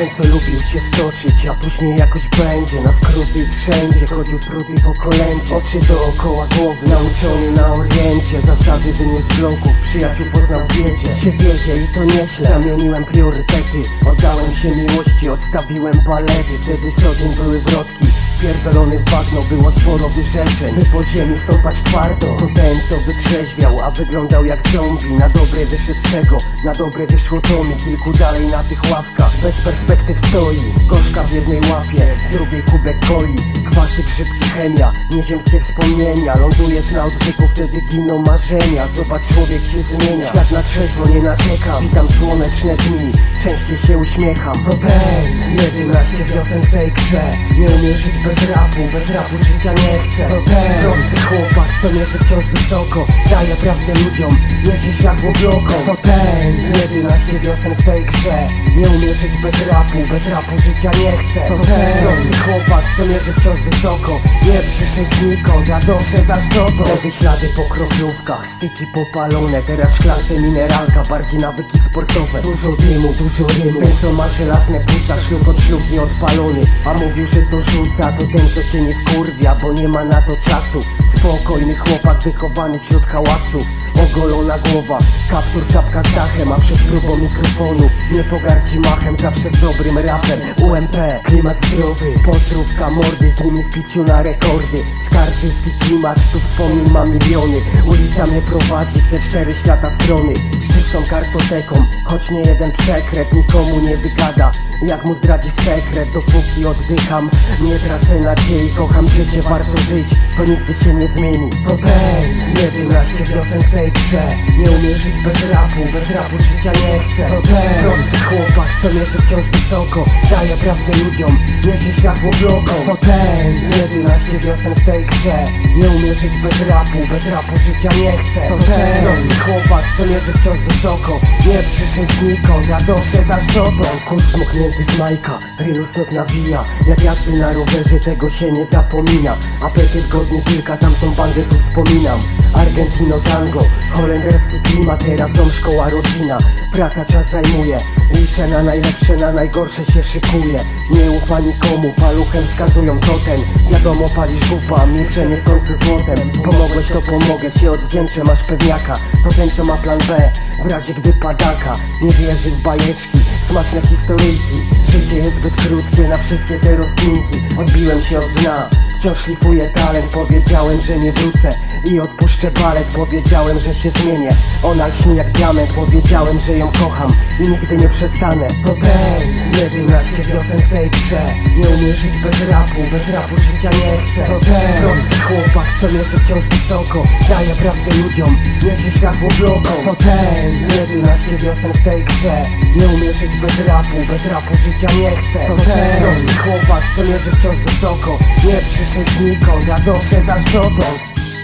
Ten co lubił się stoczyć, a później jakoś będzie na skróty i wszędzie chodził skróty po kolędzie. Oczy dookoła głowy, nauczony na oriencie. Zasady wyniósł z bloków, przyjaciół poznał w biedzie. Się wiedzie i to nieźle, zamieniłem priorytety. Oddałem się miłości, odstawiłem balety. Wtedy co dzień były wrotki, pierdolonych bagno, było sporo wyrzeczeń. By po ziemi stąpać twardo. To ten co wytrzeźwiał, a wyglądał jak zombie. Na dobre wyszedł z tego, na dobre wyszło to mi. Kilku dalej na tych ławkach, bez perspektyw stoi. Gorzka w jednej łapie, w drugiej kubek coli. Kwasy, grzybki, chemia, nieziemskie wspomnienia. Lądujesz na odwyku, wtedy giną marzenia. Zobacz, człowiek się zmienia, świat na trzeźwo nie narzekam. Witam słoneczne dni, częściej się uśmiecham. To ten, 11 wiosen w tej grze. Nie umie żyć bez rapu życia nie chcę. To ten, prosty chłopak, co mierzy wciąż wysoko. Daje prawdę ludziom, niesie światło blokom. To ten, 11 wiosen w tej grze. Nie umie żyć bez rapu życia nie chcę. To ten, prosty chłopak, co mierzy wciąż wysoko. Nie przyszedł znikąd, a doszedł aż dotąd. Wtedy ślady po kroplówkach, styki popalone. Teraz w szklance mineralka, bardziej nawyki sportowe. Dużo dymu, dużo rymu. Ten co ma żelazne płuca, ślub od ślubnie odpalony. A mówił, że to rzuca, to ten co się nie wkurwia, bo nie ma na to czasu. Spokojny chłopak wychowany wśród hałasu. Ogolona głowa, kaptur, czapka z dachem. A przed próbą mikrofonu nie pogardzi machem. Zawsze z dobrym rapem, UMP, klimat zdrowy. Pozdrówka, mordy, z nimi w piciu na rekordy. Skarżyski klimat, tu wspomnień ma miliony. Ulica mnie prowadzi w te 4 świata strony. Z czystą kartoteką, choć nie jeden przekręt nikomu nie wygada. Jak mu zdradzić sekret, dopóki oddycham. Nie tracę nadziei, kocham życie, warto żyć. To nigdy się nie zmieni. To ten, 11 wiosen w tej grze. Nie umie żyć bez rapu życia nie chcę. To ten, prosty chłopak, co mierzy wciąż wysoko. Daje prawdę ludziom, niesie światło blokom. To ten, 11 wiosen w tej grze. Nie umie żyć bez rapu życia nie chcę. To ten, prosty chłopak, co mierzy wciąż wysoko. Nie przyszedł znikąd, a doszedł aż dotąd. Kurz smuknięty z Majka, Rilu znów nawija. Jak jazdy na rowerze, tego się nie zapomina. Apetyt godny wilka, tamtą bandę tu wspominam. Argentino tango, holenderski klimat. Teraz dom, szkoła, rodzina. Praca czas zajmuje. Liczę na najlepsze, na najgorsze się szykuję. Nie ufa nikomu, paluchem wskazują totem. Wiadomo, palisz gupa, milczenie w końcu złotem. Pomogłeś to pomogę, się odwdzięczę, masz pewniaka. To ten co ma plan B, w razie gdy padaka. Nie wierzy w bajeczki, smaczne historyjki. Życie jest zbyt krótkie na wszystkie te rozkminki. Odbiłem się od dna, wciąż szlifuję talent. Powiedziałem, że nie wrócę i odpuszczę balet. Powiedziałem, że się zmienię, ona lśni jak diament. Powiedziałem, że ją kocham i nigdy nie przestanę. To ten, 11 wiosen w tej grze. Nie umie żyć bez rapu życia nie chcę. To ten, prosty chłopak, co mierzy wciąż wysoko. Daje prawdę ludziom, niesie światło blokom. To ten, 11 wiosen w tej grze. Nie umie żyć bez rapu życia nie chcę. To ten, prosty chłopak, co mierzy wciąż wysoko. Nie przyszedł znikąd, a doszedł aż dotąd.